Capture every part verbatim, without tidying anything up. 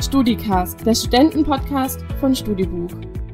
StudiCast, der Studentenpodcast von Studibuch.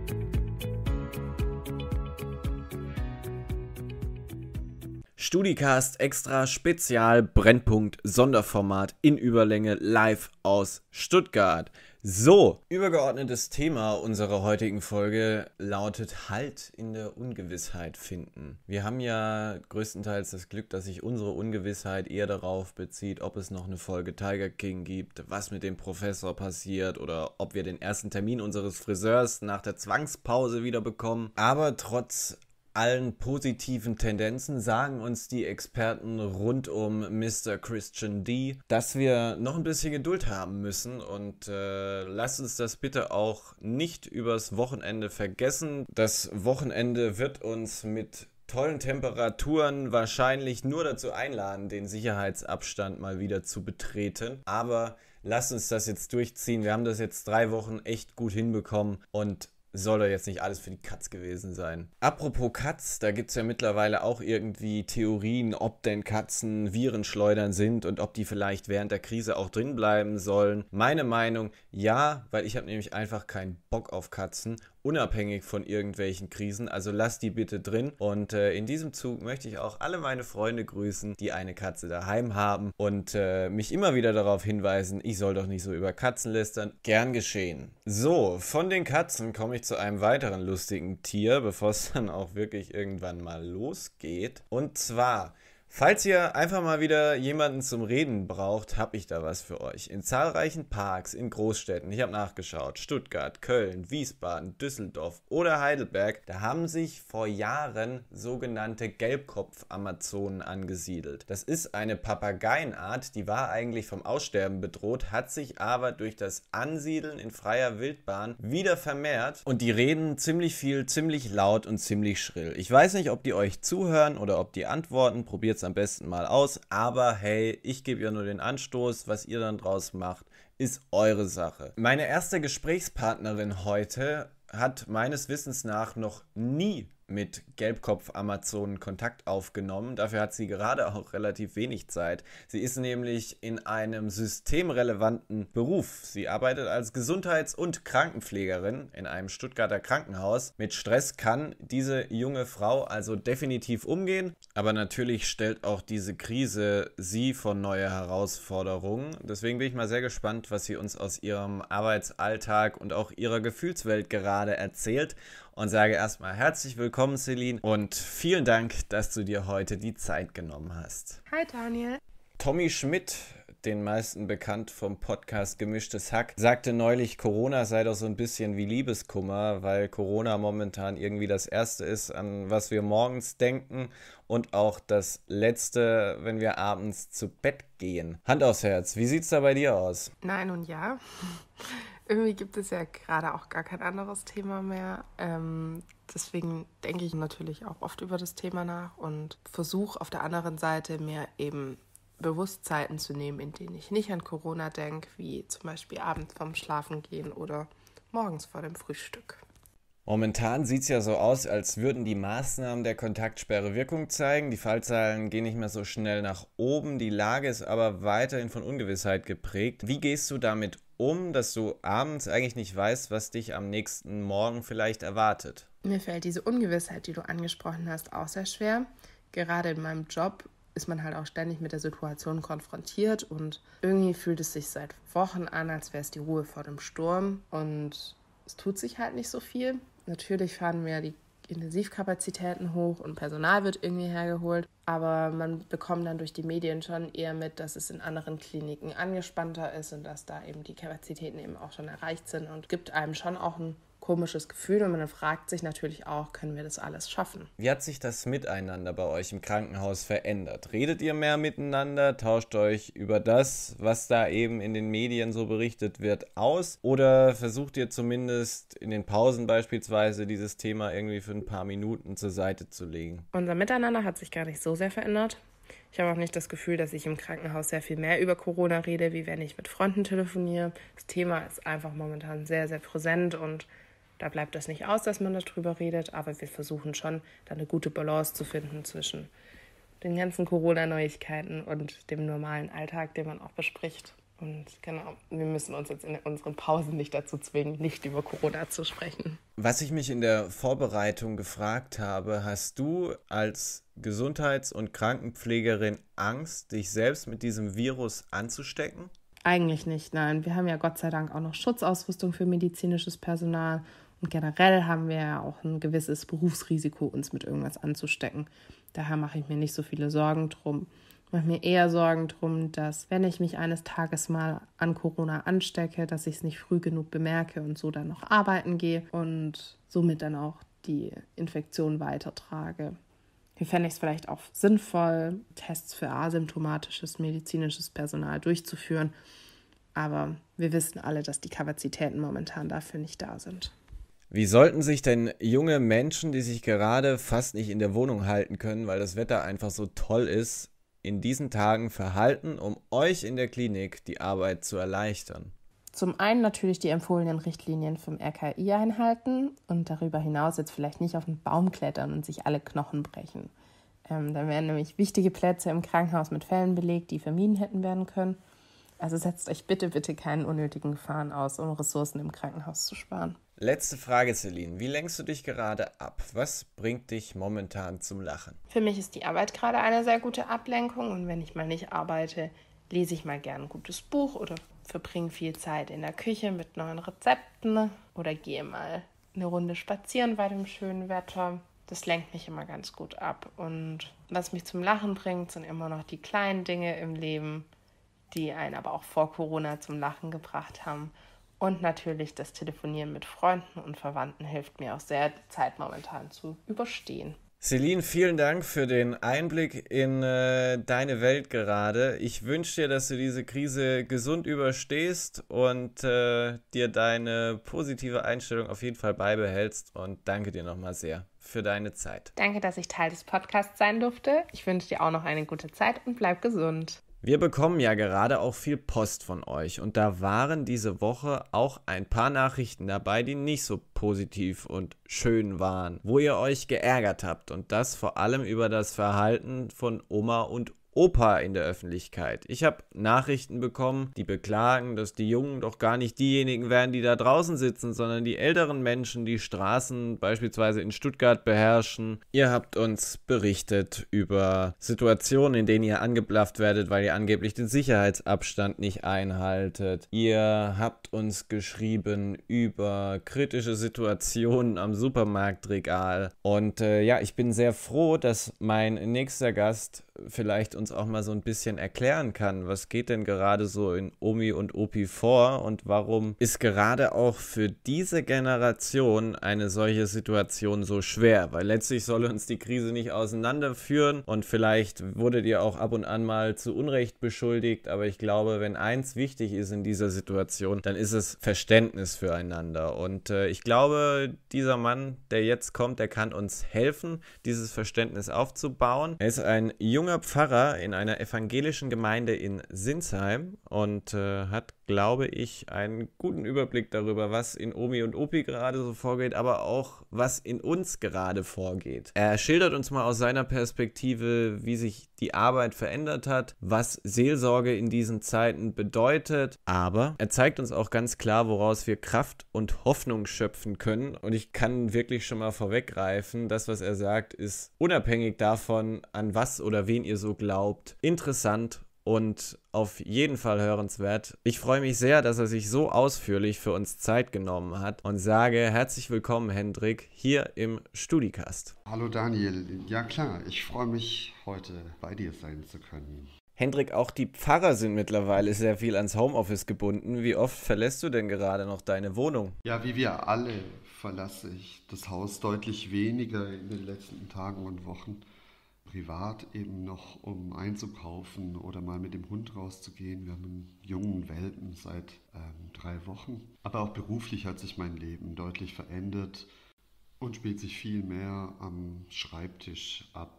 StudiCast Extra Spezial Brennpunkt Sonderformat in Überlänge live aus Stuttgart. So, übergeordnetes Thema unserer heutigen Folge lautet Halt in der Ungewissheit finden. Wir haben ja größtenteils das Glück, dass sich unsere Ungewissheit eher darauf bezieht, ob es noch eine Folge Tiger King gibt, was mit dem Professor passiert oder ob wir den ersten Termin unseres Friseurs nach der Zwangspause wieder bekommen. Aber trotz allen positiven Tendenzen sagen uns die Experten rund um Mister Christian D., dass wir noch ein bisschen Geduld haben müssen und äh, lasst uns das bitte auch nicht übers Wochenende vergessen. Das Wochenende wird uns mit tollen Temperaturen wahrscheinlich nur dazu einladen, den Sicherheitsabstand mal wieder zu betreten, aber lasst uns das jetzt durchziehen. Wir haben das jetzt drei Wochen echt gut hinbekommen und soll doch jetzt nicht alles für die Katz gewesen sein. Apropos Katz, da gibt es ja mittlerweile auch irgendwie Theorien, ob denn Katzen Virenschleudern sind und ob die vielleicht während der Krise auch drin bleiben sollen. Meine Meinung, ja, weil ich habe nämlich einfach keinen Bock auf Katzen, unabhängig von irgendwelchen Krisen, also lasst die bitte drin. Und äh, in diesem Zug möchte ich auch alle meine Freunde grüßen, die eine Katze daheim haben und äh, mich immer wieder darauf hinweisen, ich soll doch nicht so über Katzen lästern. Gern geschehen. So, von den Katzen komme ich zu einem weiteren lustigen Tier, bevor es dann auch wirklich irgendwann mal losgeht. Und zwar, falls ihr einfach mal wieder jemanden zum Reden braucht, habe ich da was für euch. In zahlreichen Parks, in Großstädten, ich habe nachgeschaut, Stuttgart, Köln, Wiesbaden, Düsseldorf oder Heidelberg, da haben sich vor Jahren sogenannte Gelbkopf-Amazonen angesiedelt. Das ist eine Papageienart, die war eigentlich vom Aussterben bedroht, hat sich aber durch das Ansiedeln in freier Wildbahn wieder vermehrt und die reden ziemlich viel, ziemlich laut und ziemlich schrill. Ich weiß nicht, ob die euch zuhören oder ob die antworten, probiert am besten mal aus, aber hey, ich gebe ja nur den Anstoß, was ihr dann draus macht, ist eure Sache. Meine erste Gesprächspartnerin heute hat meines Wissens nach noch nie mit Gelbkopf-Amazonen Kontakt aufgenommen. Dafür hat sie gerade auch relativ wenig Zeit. Sie ist nämlich in einem systemrelevanten Beruf. Sie arbeitet als Gesundheits- und Krankenpflegerin in einem Stuttgarter Krankenhaus. Mit Stress kann diese junge Frau also definitiv umgehen, aber natürlich stellt auch diese Krise sie vor neue Herausforderungen. Deswegen bin ich mal sehr gespannt, was sie uns aus ihrem Arbeitsalltag und auch ihrer Gefühlswelt gerade erzählt. Und sage erstmal herzlich willkommen, Celine, und vielen Dank, dass du dir heute die Zeit genommen hast. Hi, Daniel. Tommy Schmidt, den meisten bekannt vom Podcast Gemischtes Hack, sagte neulich, Corona sei doch so ein bisschen wie Liebeskummer, weil Corona momentan irgendwie das Erste ist, an was wir morgens denken und auch das Letzte, wenn wir abends zu Bett gehen. Hand aufs Herz, wie sieht's da bei dir aus? Nein und ja. Irgendwie gibt es ja gerade auch gar kein anderes Thema mehr. Ähm, deswegen denke ich natürlich auch oft über das Thema nach und versuche auf der anderen Seite mir eben bewusst Zeiten zu nehmen, in denen ich nicht an Corona denke, wie zum Beispiel abends vorm Schlafengehen oder morgens vor dem Frühstück. Momentan sieht es ja so aus, als würden die Maßnahmen der Kontaktsperre Wirkung zeigen. Die Fallzahlen gehen nicht mehr so schnell nach oben. Die Lage ist aber weiterhin von Ungewissheit geprägt. Wie gehst du damit um, dass du abends eigentlich nicht weißt, was dich am nächsten Morgen vielleicht erwartet? Mir fällt diese Ungewissheit, die du angesprochen hast, auch sehr schwer. Gerade in meinem Job ist man halt auch ständig mit der Situation konfrontiert und irgendwie fühlt es sich seit Wochen an, als wäre es die Ruhe vor dem Sturm und es tut sich halt nicht so viel. Natürlich fahren wir die Intensivkapazitäten hoch und Personal wird irgendwie hergeholt, aber man bekommt dann durch die Medien schon eher mit, dass es in anderen Kliniken angespannter ist und dass da eben die Kapazitäten eben auch schon erreicht sind und gibt einem schon auch ein komisches Gefühl und man fragt sich natürlich auch, können wir das alles schaffen? Wie hat sich das Miteinander bei euch im Krankenhaus verändert? Redet ihr mehr miteinander? Tauscht euch über das, was da eben in den Medien so berichtet wird, aus? Oder versucht ihr zumindest in den Pausen beispielsweise dieses Thema irgendwie für ein paar Minuten zur Seite zu legen? Unser Miteinander hat sich gar nicht so sehr verändert. Ich habe auch nicht das Gefühl, dass ich im Krankenhaus sehr viel mehr über Corona rede, wie wenn ich mit Freunden telefoniere. Das Thema ist einfach momentan sehr, sehr präsent und da bleibt das nicht aus, dass man darüber redet, aber wir versuchen schon, da eine gute Balance zu finden zwischen den ganzen Corona-Neuigkeiten und dem normalen Alltag, den man auch bespricht. Und genau, wir müssen uns jetzt in unseren Pausen nicht dazu zwingen, nicht über Corona zu sprechen. Was ich mich in der Vorbereitung gefragt habe, hast du als Gesundheits- und Krankenpflegerin Angst, dich selbst mit diesem Virus anzustecken? Eigentlich nicht, nein. Wir haben ja Gott sei Dank auch noch Schutzausrüstung für medizinisches Personal. Und generell haben wir ja auch ein gewisses Berufsrisiko, uns mit irgendwas anzustecken. Daher mache ich mir nicht so viele Sorgen drum. Ich mache mir eher Sorgen drum, dass, wenn ich mich eines Tages mal an Corona anstecke, dass ich es nicht früh genug bemerke und so dann noch arbeiten gehe und somit dann auch die Infektion weitertrage. Hier fände ich es vielleicht auch sinnvoll, Tests für asymptomatisches medizinisches Personal durchzuführen. Aber wir wissen alle, dass die Kapazitäten momentan dafür nicht da sind. Wie sollten sich denn junge Menschen, die sich gerade fast nicht in der Wohnung halten können, weil das Wetter einfach so toll ist, in diesen Tagen verhalten, um euch in der Klinik die Arbeit zu erleichtern? Zum einen natürlich die empfohlenen Richtlinien vom R K I einhalten und darüber hinaus jetzt vielleicht nicht auf den Baum klettern und sich alle Knochen brechen. Ähm, dann werden nämlich wichtige Plätze im Krankenhaus mit Fällen belegt, die vermieden hätten werden können. Also setzt euch bitte, bitte keinen unnötigen Gefahren aus, um Ressourcen im Krankenhaus zu sparen. Letzte Frage, Celine. Wie lenkst du dich gerade ab? Was bringt dich momentan zum Lachen? Für mich ist die Arbeit gerade eine sehr gute Ablenkung und wenn ich mal nicht arbeite, lese ich mal gern ein gutes Buch oder verbringe viel Zeit in der Küche mit neuen Rezepten oder gehe mal eine Runde spazieren bei dem schönen Wetter. Das lenkt mich immer ganz gut ab. Und was mich zum Lachen bringt, sind immer noch die kleinen Dinge im Leben, die einen aber auch vor Corona zum Lachen gebracht haben. Und natürlich das Telefonieren mit Freunden und Verwandten hilft mir auch sehr, die Zeit momentan zu überstehen. Celine, vielen Dank für den Einblick in äh, deine Welt gerade. Ich wünsche dir, dass du diese Krise gesund überstehst und äh, dir deine positive Einstellung auf jeden Fall beibehältst. Und danke dir nochmal sehr für deine Zeit. Danke, dass ich Teil des Podcasts sein durfte. Ich wünsche dir auch noch eine gute Zeit und bleib gesund. Wir bekommen ja gerade auch viel Post von euch und da waren diese Woche auch ein paar Nachrichten dabei, die nicht so positiv und schön waren, wo ihr euch geärgert habt und das vor allem über das Verhalten von Oma und Opa in der Öffentlichkeit. Ich habe Nachrichten bekommen, die beklagen, dass die Jungen doch gar nicht diejenigen wären, die da draußen sitzen, sondern die älteren Menschen, die Straßen beispielsweise in Stuttgart beherrschen. Ihr habt uns berichtet über Situationen, in denen ihr angeblafft werdet, weil ihr angeblich den Sicherheitsabstand nicht einhaltet. Ihr habt uns geschrieben über kritische Situationen am Supermarktregal. Und äh, ja, ich bin sehr froh, dass mein nächster Gast vielleicht uns auch mal so ein bisschen erklären kann, was geht denn gerade so in Omi und Opi vor und warum ist gerade auch für diese Generation eine solche Situation so schwer, weil letztlich soll uns die Krise nicht auseinanderführen und vielleicht wurdet ihr auch ab und an mal zu Unrecht beschuldigt, aber ich glaube, wenn eins wichtig ist in dieser Situation, dann ist es Verständnis füreinander und äh, ich glaube, dieser Mann, der jetzt kommt, der kann uns helfen, dieses Verständnis aufzubauen. Er ist ein junger Pfarrer in einer evangelischen Gemeinde in Sinsheim und äh, hat, glaube ich, einen guten Überblick darüber, was in Omi und Opi gerade so vorgeht, aber auch, was in uns gerade vorgeht. Er schildert uns mal aus seiner Perspektive, wie sich die Arbeit verändert hat, was Seelsorge in diesen Zeiten bedeutet, aber er zeigt uns auch ganz klar, woraus wir Kraft und Hoffnung schöpfen können und ich kann wirklich schon mal vorweggreifen, das, was er sagt, ist unabhängig davon, an was oder wen ihr so glaubt, interessant und auf jeden Fall hörenswert. Ich freue mich sehr, dass er sich so ausführlich für uns Zeit genommen hat und sage herzlich willkommen, Hendrik, hier im Studicast. Hallo Daniel, ja klar, ich freue mich, heute bei dir sein zu können. Hendrik, auch die Pfarrer sind mittlerweile sehr viel ans Homeoffice gebunden. Wie oft verlässt du denn gerade noch deine Wohnung? Ja, wie wir alle verlasse ich das Haus deutlich weniger in den letzten Tagen und Wochen. Privat eben noch, um einzukaufen oder mal mit dem Hund rauszugehen. Wir haben einen jungen Welpen seit ähm, drei Wochen. Aber auch beruflich hat sich mein Leben deutlich verändert und spielt sich viel mehr am Schreibtisch ab.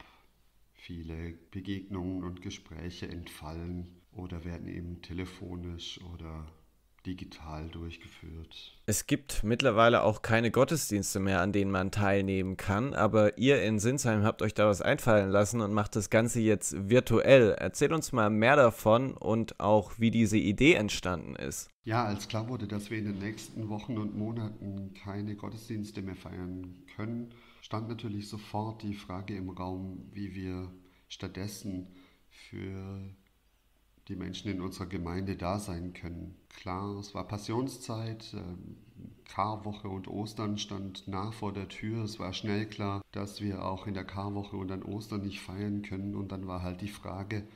Viele Begegnungen und Gespräche entfallen oder werden eben telefonisch oder digital durchgeführt. Es gibt mittlerweile auch keine Gottesdienste mehr, an denen man teilnehmen kann, aber ihr in Sinsheim habt euch da was einfallen lassen und macht das Ganze jetzt virtuell. Erzähl uns mal mehr davon und auch, wie diese Idee entstanden ist. Ja, als klar wurde, dass wir in den nächsten Wochen und Monaten keine Gottesdienste mehr feiern können, stand natürlich sofort die Frage im Raum, wie wir stattdessen für die Menschen in unserer Gemeinde da sein können. Klar, es war Passionszeit, ähm, Karwoche und Ostern stand nah vor der Tür. Es war schnell klar, dass wir auch in der Karwoche und an Ostern nicht feiern können. Und dann war halt die Frage,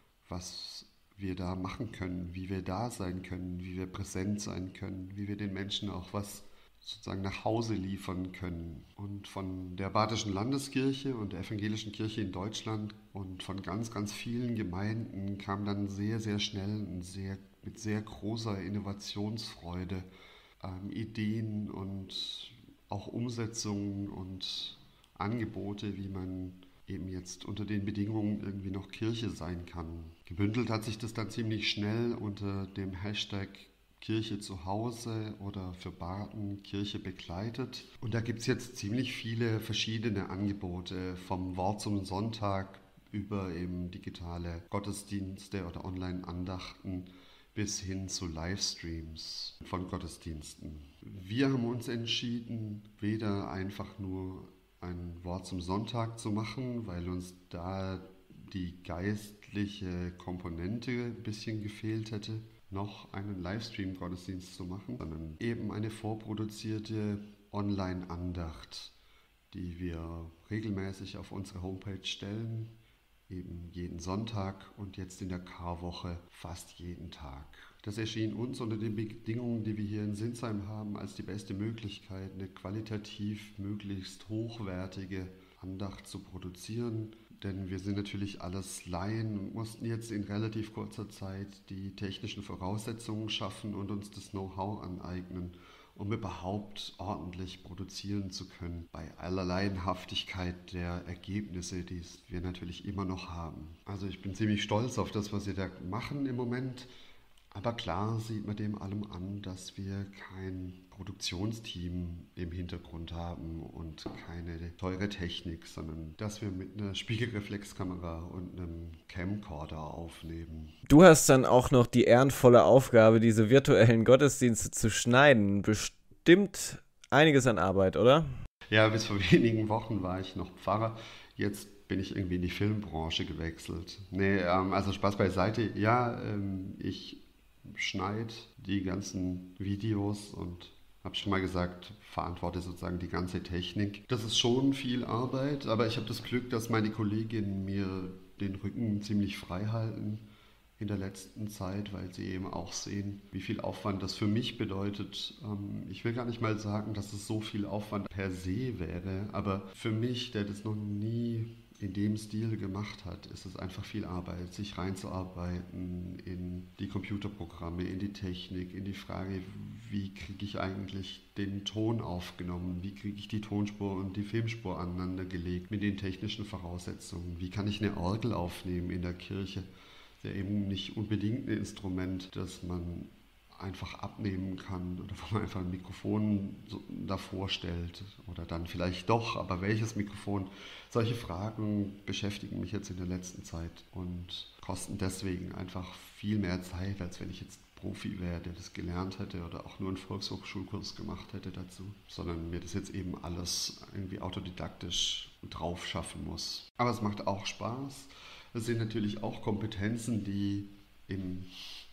was wir da machen können, wie wir da sein können, wie wir präsent sein können, wie wir den Menschen auch was sozusagen nach Hause liefern können. Und von der Badischen Landeskirche und der Evangelischen Kirche in Deutschland und von ganz, ganz vielen Gemeinden kam dann sehr, sehr schnell und sehr, mit sehr großer Innovationsfreude ähm, Ideen und auch Umsetzungen und Angebote, wie man eben jetzt unter den Bedingungen irgendwie noch Kirche sein kann. Gebündelt hat sich das dann ziemlich schnell unter dem Hashtag Kirche zu Hause oder für Baden Kirche begleitet. Und da gibt es jetzt ziemlich viele verschiedene Angebote, vom Wort zum Sonntag über eben digitale Gottesdienste oder Online-Andachten bis hin zu Livestreams von Gottesdiensten. Wir haben uns entschieden, weder einfach nur ein Wort zum Sonntag zu machen, weil uns da die geistliche Komponente ein bisschen gefehlt hätte, noch einen Livestream-Gottesdienst zu machen, sondern eben eine vorproduzierte Online-Andacht, die wir regelmäßig auf unsere Homepage stellen, eben jeden Sonntag und jetzt in der Karwoche fast jeden Tag. Das erschien uns unter den Bedingungen, die wir hier in Sinsheim haben, als die beste Möglichkeit, eine qualitativ möglichst hochwertige Andacht zu produzieren. Denn wir sind natürlich alles Laien und mussten jetzt in relativ kurzer Zeit die technischen Voraussetzungen schaffen und uns das Know-how aneignen, um überhaupt ordentlich produzieren zu können. Bei aller Laienhaftigkeit der Ergebnisse, die wir natürlich immer noch haben. Also ich bin ziemlich stolz auf das, was wir da machen im Moment. Aber klar sieht man dem allem an, dass wir kein Produktionsteam im Hintergrund haben und keine teure Technik, sondern dass wir mit einer Spiegelreflexkamera und einem Camcorder aufnehmen. Du hast dann auch noch die ehrenvolle Aufgabe, diese virtuellen Gottesdienste zu schneiden. Bestimmt einiges an Arbeit, oder? Ja, bis vor wenigen Wochen war ich noch Pfarrer. Jetzt bin ich irgendwie in die Filmbranche gewechselt. Nee, ähm, also Spaß beiseite. Ja, ähm, ich schneide die ganzen Videos und habe schon mal gesagt, verantworte sozusagen die ganze Technik. Das ist schon viel Arbeit, aber ich habe das Glück, dass meine Kolleginnen mir den Rücken ziemlich frei halten in der letzten Zeit, weil sie eben auch sehen, wie viel Aufwand das für mich bedeutet. Ich will gar nicht mal sagen, dass es so viel Aufwand per se wäre, aber für mich, der das noch nie in dem Stil gemacht hat, ist es einfach viel Arbeit, sich reinzuarbeiten in die Computerprogramme, in die Technik, in die Frage, wie kriege ich eigentlich den Ton aufgenommen, wie kriege ich die Tonspur und die Filmspur aneinander gelegt mit den technischen Voraussetzungen, wie kann ich eine Orgel aufnehmen in der Kirche, der eben nicht unbedingt ein Instrument, das man einfach abnehmen kann oder wo man einfach ein Mikrofon so davor stellt oder dann vielleicht doch, aber welches Mikrofon? Solche Fragen beschäftigen mich jetzt in der letzten Zeit und kosten deswegen einfach viel mehr Zeit, als wenn ich jetzt Profi wäre, der das gelernt hätte oder auch nur einen Volkshochschulkurs gemacht hätte dazu, sondern mir das jetzt eben alles irgendwie autodidaktisch drauf schaffen muss. Aber es macht auch Spaß. Es sind natürlich auch Kompetenzen, die im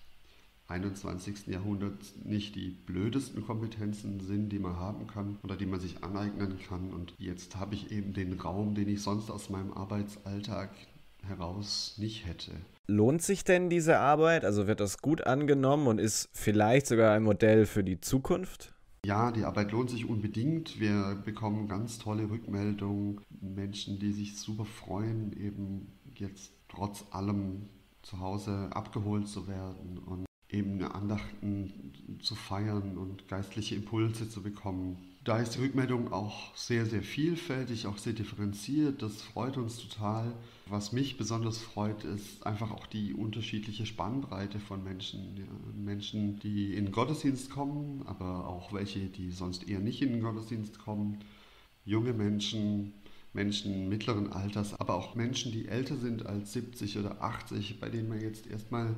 einundzwanzigsten. Jahrhundert nicht die blödesten Kompetenzen sind, die man haben kann oder die man sich aneignen kann. Und jetzt habe ich eben den Raum, den ich sonst aus meinem Arbeitsalltag heraus nicht hätte. Lohnt sich denn diese Arbeit? Also wird das gut angenommen und ist vielleicht sogar ein Modell für die Zukunft? Ja, die Arbeit lohnt sich unbedingt. Wir bekommen ganz tolle Rückmeldungen. Menschen, die sich super freuen, eben jetzt trotz allem zu Hause abgeholt zu werden und eben Andachten zu feiern und geistliche Impulse zu bekommen. Da ist die Rückmeldung auch sehr, sehr vielfältig, auch sehr differenziert. Das freut uns total. Was mich besonders freut, ist einfach auch die unterschiedliche Spannbreite von Menschen. Ja, Menschen, die in den Gottesdienst kommen, aber auch welche, die sonst eher nicht in den Gottesdienst kommen. Junge Menschen, Menschen mittleren Alters, aber auch Menschen, die älter sind als siebzig oder achtzig, bei denen man jetzt erstmal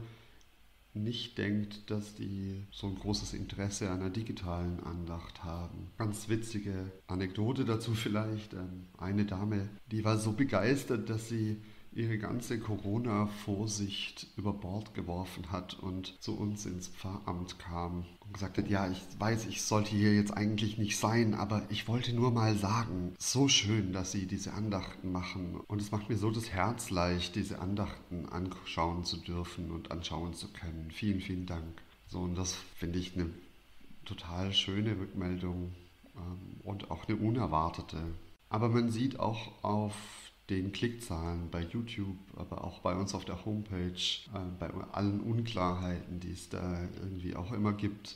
nicht denkt, dass die so ein großes Interesse an einer digitalen Andacht haben. Ganz witzige Anekdote dazu vielleicht. Eine Dame, die war so begeistert, dass sie ihre ganze Corona-Vorsicht über Bord geworfen hat und zu uns ins Pfarramt kam und gesagt hat, ja, ich weiß, ich sollte hier jetzt eigentlich nicht sein, aber ich wollte nur mal sagen, so schön, dass Sie diese Andachten machen. Und es macht mir so das Herz leicht, diese Andachten anschauen zu dürfen und anschauen zu können. Vielen, vielen Dank. So, und das finde ich eine total schöne Rückmeldung ähm, und auch eine unerwartete. Aber man sieht auch auf den Klickzahlen bei YouTube, aber auch bei uns auf der Homepage, äh, bei allen Unklarheiten, die es da irgendwie auch immer gibt,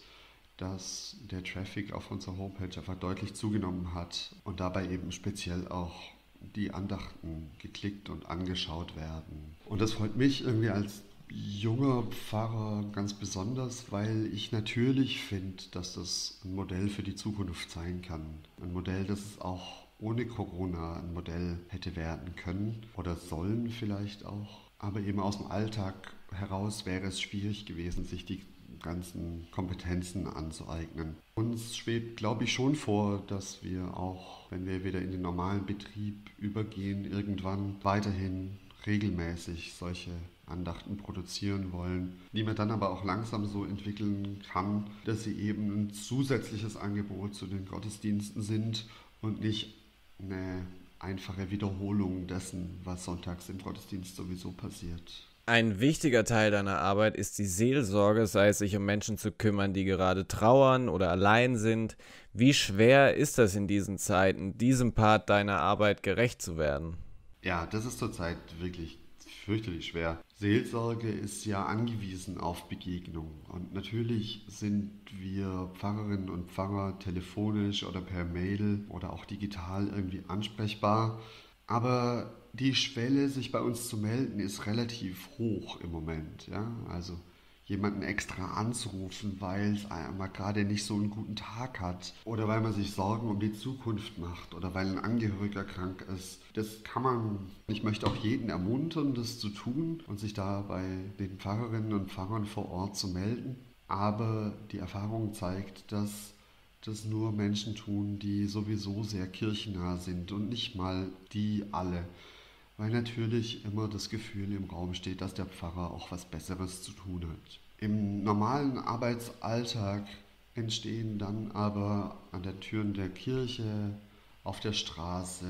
dass der Traffic auf unserer Homepage einfach deutlich zugenommen hat und dabei eben speziell auch die Andachten geklickt und angeschaut werden. Und das freut mich irgendwie als junger Pfarrer ganz besonders, weil ich natürlich finde, dass das ein Modell für die Zukunft sein kann. Ein Modell, das es auch ohne Corona ein Modell hätte werden können oder sollen vielleicht auch. Aber eben aus dem Alltag heraus wäre es schwierig gewesen, sich die ganzen Kompetenzen anzueignen. Uns schwebt, glaube ich, schon vor, dass wir auch, wenn wir wieder in den normalen Betrieb übergehen, irgendwann weiterhin regelmäßig solche Andachten produzieren wollen, die man dann aber auch langsam so entwickeln kann, dass sie eben ein zusätzliches Angebot zu den Gottesdiensten sind und nicht eine einfache Wiederholung dessen, was sonntags im Gottesdienst sowieso passiert. Ein wichtiger Teil deiner Arbeit ist die Seelsorge, sei es sich um Menschen zu kümmern, die gerade trauern oder allein sind. Wie schwer ist das in diesen Zeiten, diesem Part deiner Arbeit gerecht zu werden? Ja, das ist zurzeit wirklich fürchterlich schwer. Seelsorge ist ja angewiesen auf Begegnung. Und natürlich sind wir Pfarrerinnen und Pfarrer telefonisch oder per Mail oder auch digital irgendwie ansprechbar. Aber die Schwelle, sich bei uns zu melden, ist relativ hoch im Moment. Ja? Also jemanden extra anzurufen, weil es einmal gerade nicht so einen guten Tag hat oder weil man sich Sorgen um die Zukunft macht oder weil ein Angehöriger krank ist. Das kann man, ich möchte auch jeden ermuntern, das zu tun und sich da bei den Pfarrerinnen und Pfarrern vor Ort zu melden. Aber die Erfahrung zeigt, dass das nur Menschen tun, die sowieso sehr kirchennah sind und nicht mal die alle. Weil natürlich immer das Gefühl im Raum steht, dass der Pfarrer auch was Besseres zu tun hat. Im normalen Arbeitsalltag entstehen dann aber an den Türen der Kirche, auf der Straße,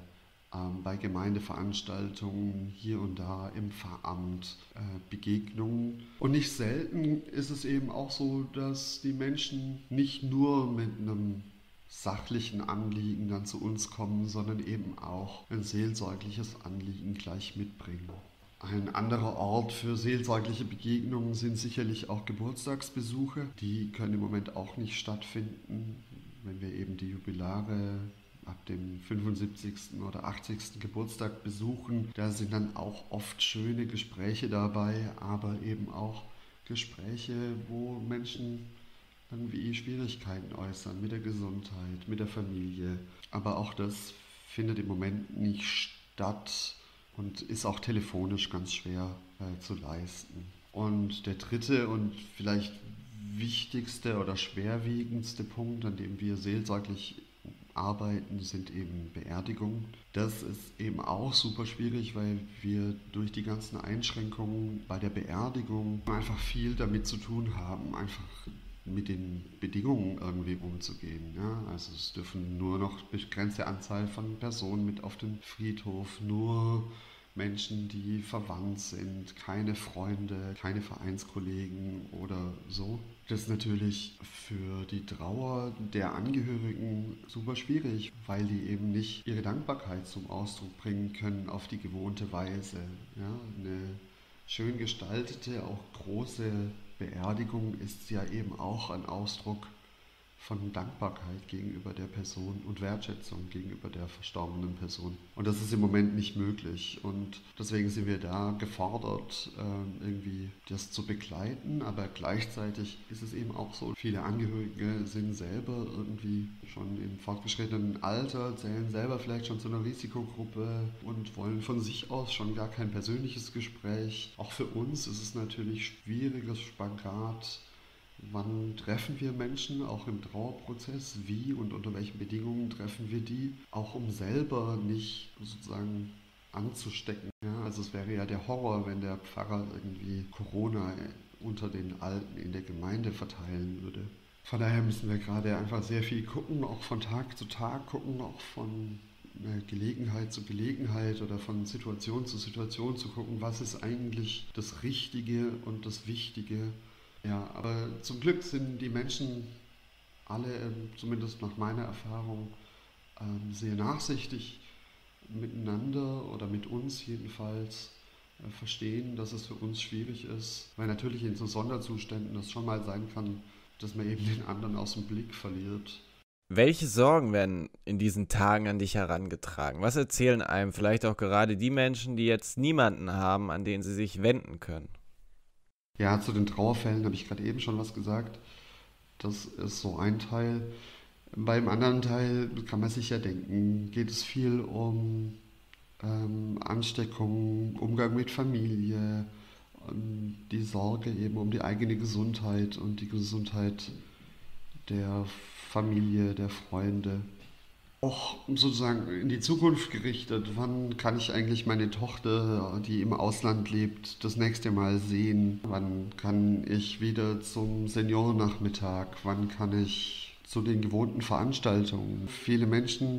ähm, bei Gemeindeveranstaltungen, hier und da im Pfarramt äh, Begegnungen. Und nicht selten ist es eben auch so, dass die Menschen nicht nur mit einem sachlichen Anliegen dann zu uns kommen, sondern eben auch ein seelsorgliches Anliegen gleich mitbringen. Ein anderer Ort für seelsorgliche Begegnungen sind sicherlich auch Geburtstagsbesuche. Die können im Moment auch nicht stattfinden, wenn wir eben die Jubilare ab dem fünfundsiebzigsten oder achtzigsten Geburtstag besuchen. Da sind dann auch oft schöne Gespräche dabei, aber eben auch Gespräche, wo Menschen irgendwie Schwierigkeiten äußern mit der Gesundheit, mit der Familie. Aber auch das findet im Moment nicht statt und ist auch telefonisch ganz schwer äh, zu leisten. Und der dritte und vielleicht wichtigste oder schwerwiegendste Punkt, an dem wir seelsorglich arbeiten, sind eben Beerdigungen. Das ist eben auch super schwierig, weil wir durch die ganzen Einschränkungen bei der Beerdigung einfach viel damit zu tun haben, einfach mit den Bedingungen irgendwie umzugehen. Ja? Also es dürfen nur noch begrenzte Anzahl von Personen mit auf den Friedhof, nur Menschen, die verwandt sind, keine Freunde, keine Vereinskollegen oder so. Das ist natürlich für die Trauer der Angehörigen super schwierig, weil die eben nicht ihre Dankbarkeit zum Ausdruck bringen können auf die gewohnte Weise. Ja? Eine schön gestaltete, auch große Beerdigung ist ja eben auch ein Ausdruck von Dankbarkeit gegenüber der Person und Wertschätzung gegenüber der verstorbenen Person. Und das ist im Moment nicht möglich. Und deswegen sind wir da gefordert, irgendwie das zu begleiten. Aber gleichzeitig ist es eben auch so, viele Angehörige sind selber irgendwie schon im fortgeschrittenen Alter, zählen selber vielleicht schon zu einer Risikogruppe und wollen von sich aus schon gar kein persönliches Gespräch. Auch für uns ist es natürlich schwieriges Spagat. Wann treffen wir Menschen, auch im Trauerprozess? Wie und unter welchen Bedingungen treffen wir die? Auch um selber nicht sozusagen anzustecken. Ja, also es wäre ja der Horror, wenn der Pfarrer irgendwie Corona unter den Alten in der Gemeinde verteilen würde. Von daher müssen wir gerade einfach sehr viel gucken, auch von Tag zu Tag gucken, auch von Gelegenheit zu Gelegenheit oder von Situation zu Situation zu gucken, was ist eigentlich das Richtige und das Wichtige. Ja, aber zum Glück sind die Menschen alle, zumindest nach meiner Erfahrung, sehr nachsichtig miteinander oder mit uns jedenfalls verstehen, dass es für uns schwierig ist, weil natürlich in so Sonderzuständen das schon mal sein kann, dass man eben den anderen aus dem Blick verliert. Welche Sorgen werden in diesen Tagen an dich herangetragen? Was erzählen einem vielleicht auch gerade die Menschen, die jetzt niemanden haben, an den sie sich wenden können? Ja, zu den Trauerfällen habe ich gerade eben schon was gesagt. Das ist so ein Teil. Beim anderen Teil kann man sich ja denken, geht es viel um ähm, Ansteckung, Umgang mit Familie, um die Sorge eben um die eigene Gesundheit und die Gesundheit der Familie, der Freunde. Auch sozusagen in die Zukunft gerichtet, wann kann ich eigentlich meine Tochter, die im Ausland lebt, das nächste Mal sehen? Wann kann ich wieder zum Seniorennachmittag? Wann kann ich zu den gewohnten Veranstaltungen? Viele Menschen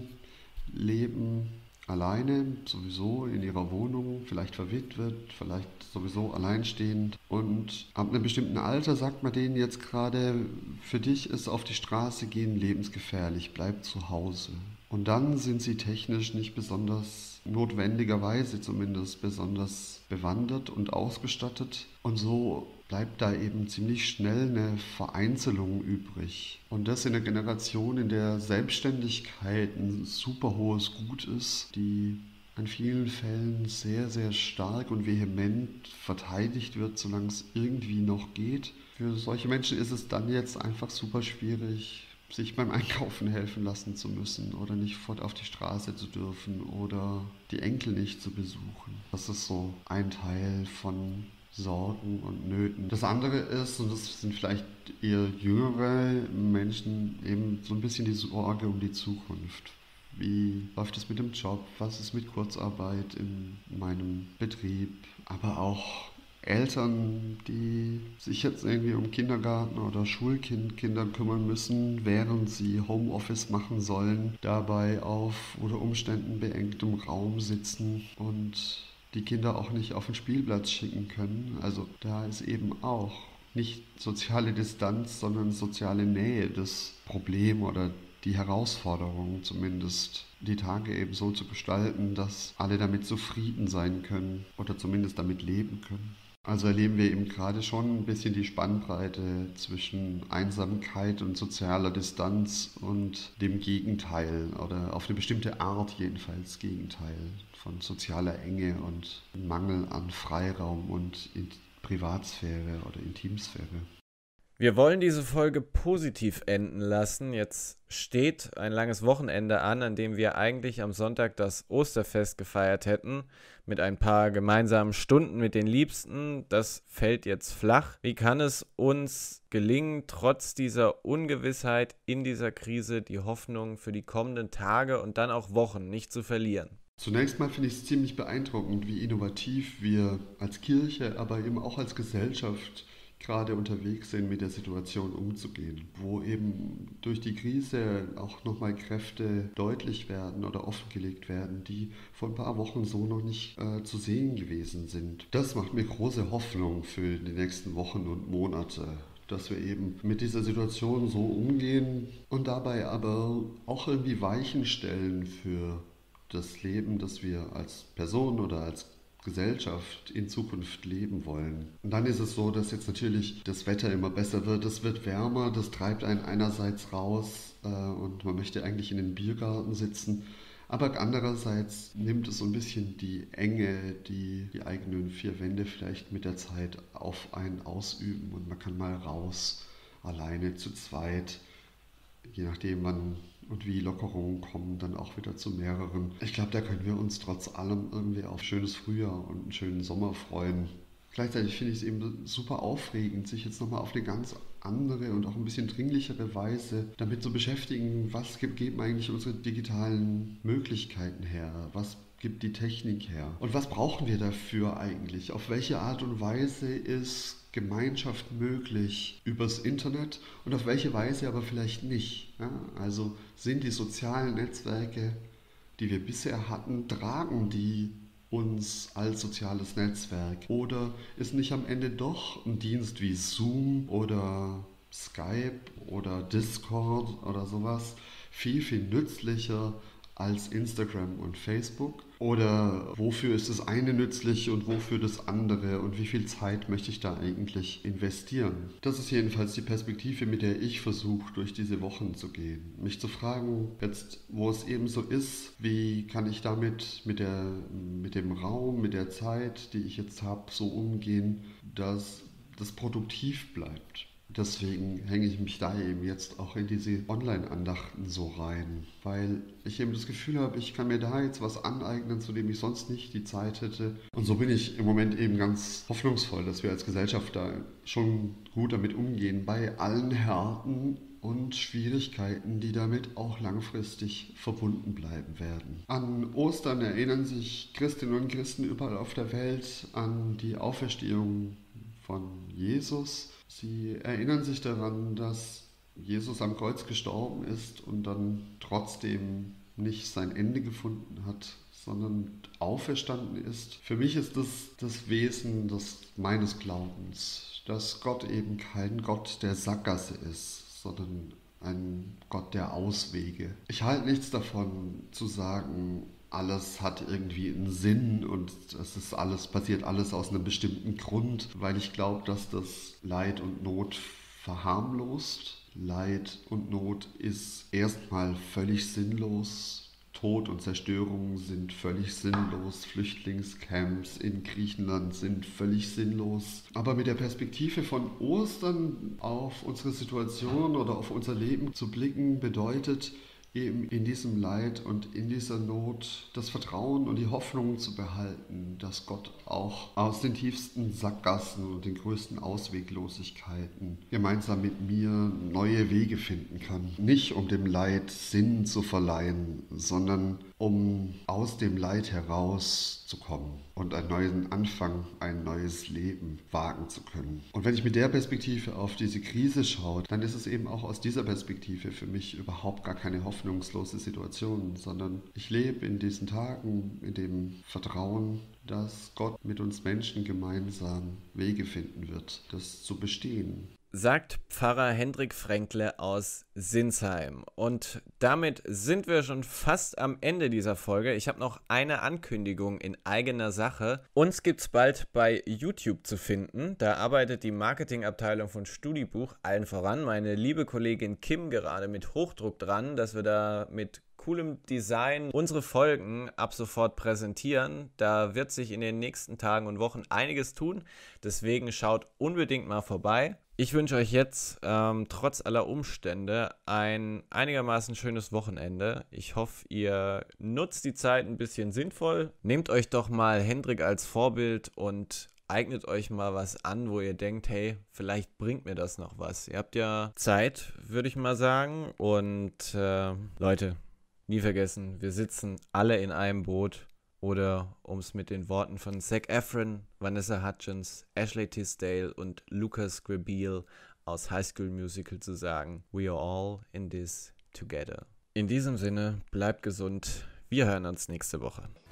leben alleine, sowieso in ihrer Wohnung, vielleicht verwitwet, vielleicht sowieso alleinstehend. Und ab einem bestimmten Alter sagt man denen jetzt gerade, für dich ist auf die Straße gehen lebensgefährlich, bleib zu Hause. Und dann sind sie technisch nicht besonders, notwendigerweise zumindest, besonders bewandert und ausgestattet. Und so bleibt da eben ziemlich schnell eine Vereinzelung übrig. Und das in einer Generation, in der Selbstständigkeit ein super hohes Gut ist, die in vielen Fällen sehr, sehr stark und vehement verteidigt wird, solange es irgendwie noch geht. Für solche Menschen ist es dann jetzt einfach super schwierig, sich beim Einkaufen helfen lassen zu müssen oder nicht fort auf die Straße zu dürfen oder die Enkel nicht zu besuchen. Das ist so ein Teil von Sorgen und Nöten. Das andere ist, und das sind vielleicht eher jüngere Menschen, eben so ein bisschen die Sorge um die Zukunft. Wie läuft es mit dem Job? Was ist mit Kurzarbeit in meinem Betrieb? Aber auch Eltern, die sich jetzt irgendwie um Kindergarten oder Schulkinder kümmern müssen, während sie Homeoffice machen sollen, dabei auf unter Umständen beengtem Raum sitzen und die Kinder auch nicht auf den Spielplatz schicken können. Also da ist eben auch nicht soziale Distanz, sondern soziale Nähe das Problem oder die Herausforderung, zumindest die Tage eben so zu gestalten, dass alle damit zufrieden sein können oder zumindest damit leben können. Also erleben wir eben gerade schon ein bisschen die Spannbreite zwischen Einsamkeit und sozialer Distanz und dem Gegenteil oder auf eine bestimmte Art jedenfalls Gegenteil von sozialer Enge und Mangel an Freiraum und Privatsphäre oder Intimsphäre. Wir wollen diese Folge positiv enden lassen. Jetzt steht ein langes Wochenende an, an dem wir eigentlich am Sonntag das Osterfest gefeiert hätten, mit ein paar gemeinsamen Stunden mit den Liebsten. Das fällt jetzt flach. Wie kann es uns gelingen, trotz dieser Ungewissheit in dieser Krise die Hoffnung für die kommenden Tage und dann auch Wochen nicht zu verlieren? Zunächst mal finde ich es ziemlich beeindruckend, wie innovativ wir als Kirche, aber eben auch als Gesellschaft gerade unterwegs sind, mit der Situation umzugehen, wo eben durch die Krise auch nochmal Kräfte deutlich werden oder offengelegt werden, die vor ein paar Wochen so noch nicht äh, zu sehen gewesen sind. Das macht mir große Hoffnung für die nächsten Wochen und Monate, dass wir eben mit dieser Situation so umgehen und dabei aber auch irgendwie Weichen stellen für das Leben, das wir als Person oder als Gesellschaft in Zukunft leben wollen. Und dann ist es so, dass jetzt natürlich das Wetter immer besser wird, es wird wärmer, das treibt einen einerseits raus äh, und man möchte eigentlich in den Biergarten sitzen, aber andererseits nimmt es so ein bisschen die Enge, die die eigenen vier Wände vielleicht mit der Zeit auf einen ausüben und man kann mal raus, alleine, zu zweit, je nachdem wann und wie Lockerungen kommen, dann auch wieder zu mehreren. Ich glaube, da können wir uns trotz allem irgendwie auf schönes Frühjahr und einen schönen Sommer freuen. Gleichzeitig finde ich es eben super aufregend, sich jetzt nochmal auf eine ganz andere und auch ein bisschen dringlichere Weise damit zu beschäftigen, was geben eigentlich unsere digitalen Möglichkeiten her, was gibt die Technik her und was brauchen wir dafür eigentlich, auf welche Art und Weise ist Gemeinschaft möglich übers Internet und auf welche Weise aber vielleicht nicht. Ja, also sind die sozialen Netzwerke, die wir bisher hatten, tragen die uns als soziales Netzwerk? Oder ist nicht am Ende doch ein Dienst wie Zoom oder Skype oder Discord oder sowas viel, viel nützlicher als Instagram und Facebook? Oder wofür ist das eine nützlich und wofür das andere und wie viel Zeit möchte ich da eigentlich investieren? Das ist jedenfalls die Perspektive, mit der ich versuche, durch diese Wochen zu gehen. Mich zu fragen, jetzt wo es eben so ist, wie kann ich damit mit, der, mit dem Raum, mit der Zeit, die ich jetzt habe, so umgehen, dass das produktiv bleibt. Deswegen hänge ich mich da eben jetzt auch in diese Online-Andachten so rein, weil ich eben das Gefühl habe, ich kann mir da jetzt was aneignen, zu dem ich sonst nicht die Zeit hätte. Und so bin ich im Moment eben ganz hoffnungsvoll, dass wir als Gesellschaft da schon gut damit umgehen, bei allen Härten und Schwierigkeiten, die damit auch langfristig verbunden bleiben werden. An Ostern erinnern sich Christinnen und Christen überall auf der Welt an die Auferstehung von Jesus. Sie erinnern sich daran, dass Jesus am Kreuz gestorben ist und dann trotzdem nicht sein Ende gefunden hat, sondern auferstanden ist. Für mich ist das das Wesen des, meines Glaubens, dass Gott eben kein Gott der Sackgasse ist, sondern ein Gott der Auswege. Ich halte nichts davon zu sagen, alles hat irgendwie einen Sinn und es ist alles, passiert alles aus einem bestimmten Grund, weil ich glaube, dass das Leid und Not verharmlost. Leid und Not ist erstmal völlig sinnlos. Tod und Zerstörung sind völlig sinnlos. Flüchtlingscamps in Griechenland sind völlig sinnlos. Aber mit der Perspektive von Ostern auf unsere Situation oder auf unser Leben zu blicken, bedeutet, eben in diesem Leid und in dieser Not das Vertrauen und die Hoffnung zu behalten, dass Gott auch aus den tiefsten Sackgassen und den größten Ausweglosigkeiten gemeinsam mit mir neue Wege finden kann. Nicht um dem Leid Sinn zu verleihen, sondern um aus dem Leid herauszukommen und einen neuen Anfang, ein neues Leben wagen zu können. Und wenn ich mit der Perspektive auf diese Krise schaue, dann ist es eben auch aus dieser Perspektive für mich überhaupt gar keine hoffnungslose Situation, sondern ich lebe in diesen Tagen in dem Vertrauen, dass Gott mit uns Menschen gemeinsam Wege finden wird, das zu bestehen. Sagt Pfarrer Hendrik Fränkle aus Sinsheim. Und damit sind wir schon fast am Ende dieser Folge. Ich habe noch eine Ankündigung in eigener Sache. Uns gibt es bald bei YouTube zu finden. Da arbeitet die Marketingabteilung von Studibuch, allen voran meine liebe Kollegin Kim, gerade mit Hochdruck dran, dass wir da mit coolem Design unsere Folgen ab sofort präsentieren. Da wird sich in den nächsten Tagen und Wochen einiges tun. Deswegen schaut unbedingt mal vorbei. Ich wünsche euch jetzt ähm, trotz aller Umstände ein einigermaßen schönes Wochenende. Ich hoffe, ihr nutzt die Zeit ein bisschen sinnvoll. Nehmt euch doch mal Hendrik als Vorbild und eignet euch mal was an, wo ihr denkt, hey, vielleicht bringt mir das noch was. Ihr habt ja Zeit, würde ich mal sagen. Und äh, Leute, nie vergessen, wir sitzen alle in einem Boot. Oder um es mit den Worten von Zac Efron, Vanessa Hudgens, Ashley Tisdale und Lucas Grabeel aus High School Musical zu sagen, we are all in this together. In diesem Sinne, bleibt gesund. Wir hören uns nächste Woche.